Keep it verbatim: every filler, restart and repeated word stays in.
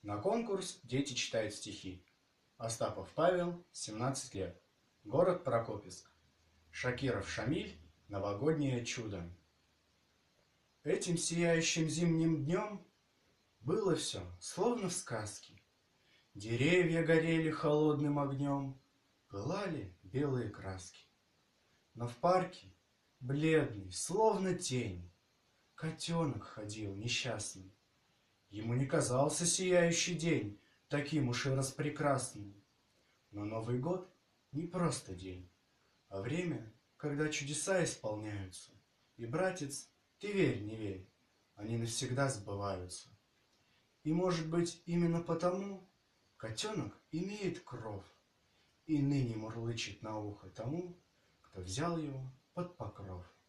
На конкурс дети читают стихи. Остапов Павел, семнадцать лет. Город Прокопьевск. Шакиров Шамиль. Новогоднее чудо. Этим сияющим зимним днем было все, словно в сказке. Деревья горели холодным огнем, пылали белые краски. Но в парке, бледный, словно тень, котенок ходил несчастный. Ему не казался сияющий день таким уж и распрекрасным. Но Новый год не просто день, а время, когда чудеса исполняются. И, братец, ты верь, не верь, они навсегда сбываются. И, может быть, именно потому котенок имеет кров и ныне мурлычет на ухо тому, кто взял его под покров.